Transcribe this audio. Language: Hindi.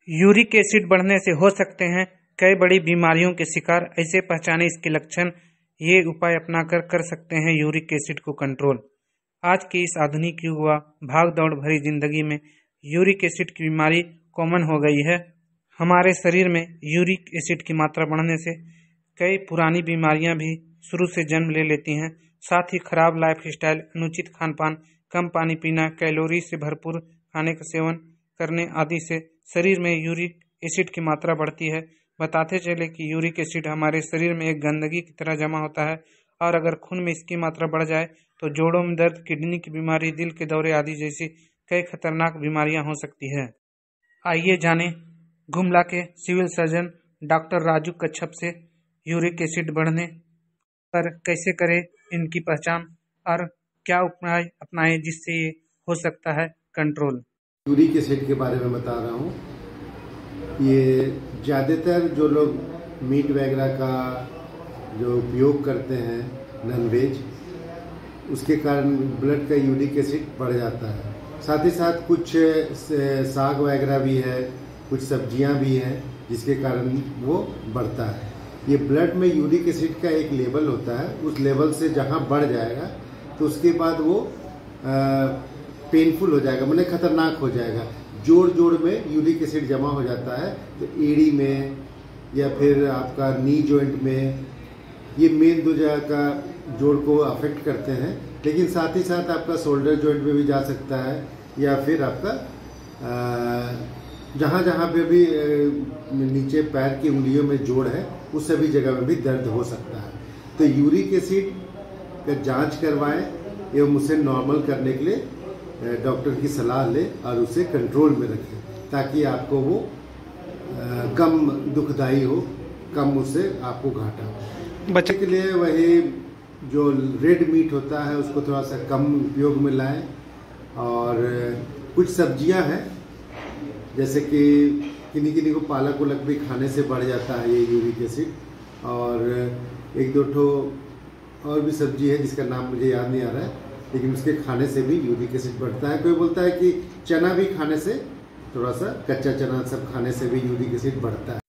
यूरिक एसिड बढ़ने से हो सकते हैं कई बड़ी बीमारियों के शिकार। ऐसे पहचाने इसके लक्षण, ये उपाय अपनाकर कर सकते हैं यूरिक एसिड को कंट्रोल। आज की इस आधुनिक युग व भाग दौड़ भरी जिंदगी में यूरिक एसिड की बीमारी कॉमन हो गई है। हमारे शरीर में यूरिक एसिड की मात्रा बढ़ने से कई पुरानी बीमारियां भी शुरू से जन्म ले लेती हैं। साथ ही खराब लाइफस्टाइल, अनुचित खान पान, कम पानी पीना, कैलोरी से भरपूर खाने का सेवन करने आदि से शरीर में यूरिक एसिड की मात्रा बढ़ती है। बताते चले कि यूरिक एसिड हमारे शरीर में एक गंदगी की तरह जमा होता है और अगर खून में इसकी मात्रा बढ़ जाए तो जोड़ों में दर्द, किडनी की बीमारी, दिल के दौरे आदि जैसी कई खतरनाक बीमारियां हो सकती है। आइए जानें गुमला के civil surgeon doctor Raju Kachhap से यूरिक एसिड बढ़ने पर कैसे करें इनकी पहचान और क्या उपाय अपनाएं जिससे ये हो सकता है कंट्रोल। यूरिक एसिड के बारे में बता रहा हूँ। ये ज़्यादातर जो लोग मीट वगैरह का जो उपयोग करते हैं, नॉन वेज, उसके कारण ब्लड का यूरिक एसिड बढ़ जाता है। साथ ही साथ कुछ साग वगैरह भी है, कुछ सब्जियां भी हैं जिसके कारण वो बढ़ता है। ये ब्लड में यूरिक एसिड का एक लेवल होता है, उस लेवल से जहाँ बढ़ जाएगा तो उसके बाद वो पेनफुल हो जाएगा, मतलब खतरनाक हो जाएगा। जोड़ जोड़ में यूरिक एसिड जमा हो जाता है, तो एड़ी में या फिर आपका नी जॉइंट में, ये मेन दो जगह का जोड़ को अफेक्ट करते हैं। लेकिन साथ ही साथ आपका शोल्डर जॉइंट में भी जा सकता है या फिर आपका जहाँ जहाँ पे भी नीचे पैर की उंगलियों में जोड़ है उस सभी जगह में भी दर्द हो सकता है। तो यूरिक एसिड का जांच करवाएं एवं उसे नॉर्मल करने के लिए डॉक्टर की सलाह लें और उसे कंट्रोल में रखें ताकि आपको वो कम दुखदाई हो, कम उससे आपको घाटा हो। बच्चे के लिए वही जो रेड मीट होता है उसको थोड़ा सा कम उपयोग में लाएं और कुछ सब्जियां हैं जैसे कि किन्हीं को पालक उलक भी खाने से बढ़ जाता है ये यूरिक एसिड, और एक दो ठो और भी सब्जी है जिसका नाम मुझे याद नहीं आ रहा है, लेकिन उसके खाने से भी यूरिक एसिड बढ़ता है। कोई बोलता है कि चना भी खाने से, थोड़ा सा कच्चा चना सब खाने से भी यूरिक एसिड बढ़ता है।